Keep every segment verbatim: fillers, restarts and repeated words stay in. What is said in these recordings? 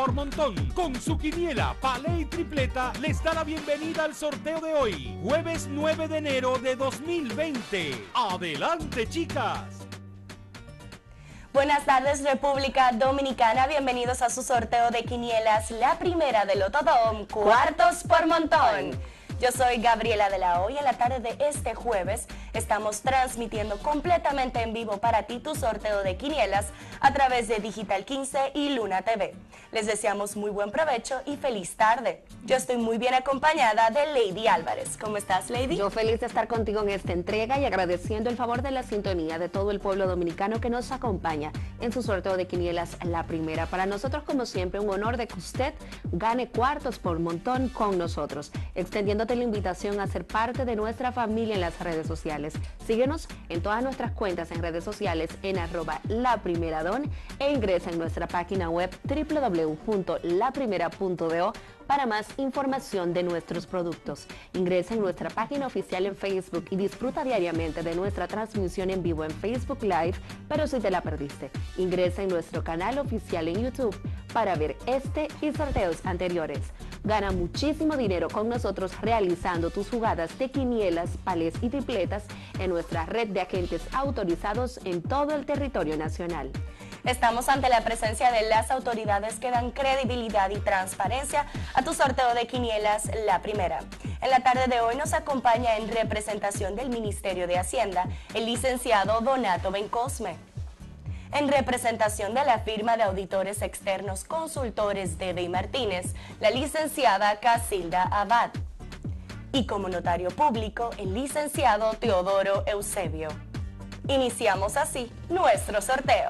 por montón. Con su quiniela, palé y tripleta les da la bienvenida al sorteo de hoy, jueves nueve de enero de dos mil veinte. ¡Adelante, chicas! Buenas tardes, República Dominicana. Bienvenidos a su sorteo de quinielas, la primera de Lotodom, cuartos por montón. Yo soy Gabriela de la O y en la tarde de este jueves estamos transmitiendo completamente en vivo para ti tu sorteo de quinielas a través de Digital quince y Luna T V. Les deseamos muy buen provecho y feliz tarde. Yo estoy muy bien acompañada de Lady Álvarez. ¿Cómo estás, Lady? Yo feliz de estar contigo en esta entrega y agradeciendo el favor de la sintonía de todo el pueblo dominicano que nos acompaña en su sorteo de quinielas, la primera. Para nosotros, como siempre, un honor de que usted gane cuartos por montón con nosotros, extendiendo la invitación a ser parte de nuestra familia en las redes sociales. Síguenos en todas nuestras cuentas en redes sociales en arroba la primera don e ingresa en nuestra página web doble u doble u doble u punto la primera punto do para más información de nuestros productos. Ingresa en nuestra página oficial en Facebook y disfruta diariamente de nuestra transmisión en vivo en Facebook Live, pero si te la perdiste, ingresa en nuestro canal oficial en YouTube para ver este y sorteos anteriores. Gana muchísimo dinero con nosotros realizando tus jugadas de quinielas, palés y tripletas en nuestra red de agentes autorizados en todo el territorio nacional. Estamos ante la presencia de las autoridades que dan credibilidad y transparencia a tu sorteo de quinielas, la primera. En la tarde de hoy nos acompaña en representación del Ministerio de Hacienda el licenciado Donato Bencosme. En representación de la firma de auditores externos consultores Dede y Martínez, la licenciada Casilda Abad. Y como notario público, el licenciado Teodoro Eusebio. Iniciamos así nuestro sorteo.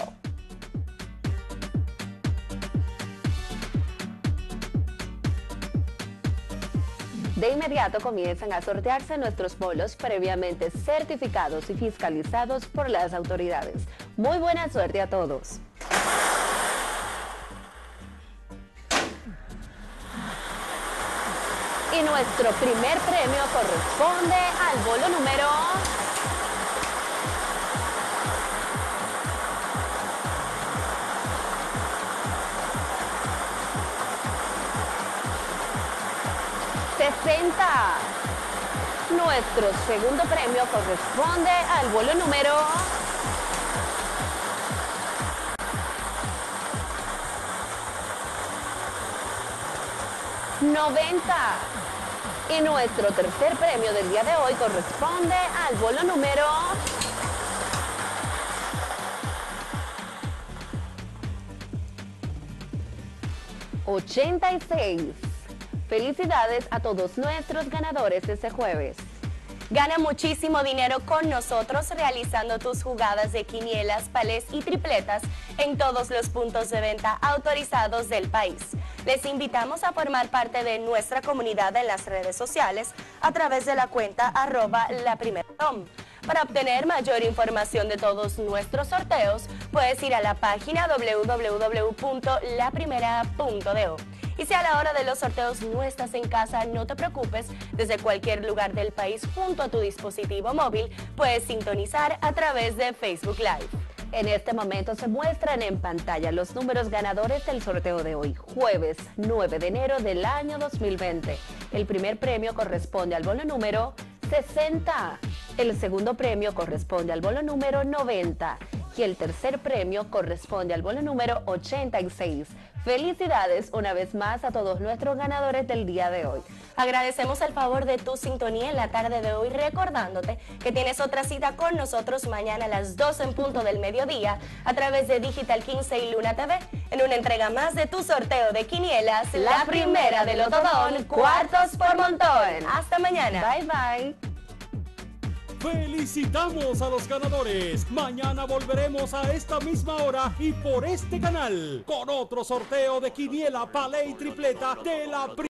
De inmediato comienzan a sortearse nuestros bolos previamente certificados y fiscalizados por las autoridades. Muy buena suerte a todos. Y nuestro primer premio corresponde al bolo número sesenta. Nuestro segundo premio corresponde al bolo número noventa. Y nuestro tercer premio del día de hoy corresponde al bolo número ochenta y seis. Felicidades a todos nuestros ganadores este jueves. Gana muchísimo dinero con nosotros realizando tus jugadas de quinielas, palés y tripletas en todos los puntos de venta autorizados del país. Les invitamos a formar parte de nuestra comunidad en las redes sociales a través de la cuenta arroba la primera dom. Para obtener mayor información de todos nuestros sorteos, puedes ir a la página doble u doble u doble u punto la primera punto do. Y si a la hora de los sorteos no estás en casa, no te preocupes, desde cualquier lugar del país junto a tu dispositivo móvil puedes sintonizar a través de Facebook Live. En este momento se muestran en pantalla los números ganadores del sorteo de hoy, jueves nueve de enero del año dos mil veinte. El primer premio corresponde al bolo número sesenta, el segundo premio corresponde al bolo número noventa y el tercer premio corresponde al bolo número ochenta y seis. Felicidades una vez más a todos nuestros ganadores del día de hoy. Agradecemos el favor de tu sintonía en la tarde de hoy, recordándote que tienes otra cita con nosotros mañana a las doce en punto del mediodía a través de Digital quince y Luna T V en una entrega más de tu sorteo de quinielas, la, la primera de Lotodom, cuartos por montón. Hasta mañana. Bye bye. ¡Felicitamos a los ganadores! Mañana volveremos a esta misma hora y por este canal con otro sorteo de quiniela, palé y tripleta de la primera.